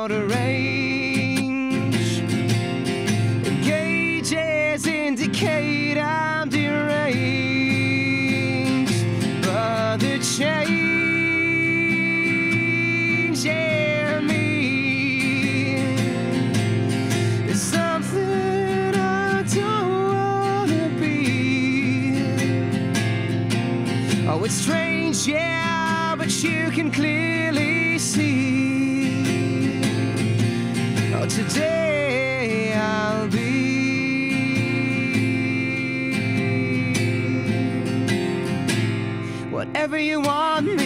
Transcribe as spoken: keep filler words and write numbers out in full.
out of range. Gauges indicate I'm deranged, but the change in me is something I don't wanna be. Oh, it's strange, yeah, but you can clearly see. Oh, today I'll be whatever you want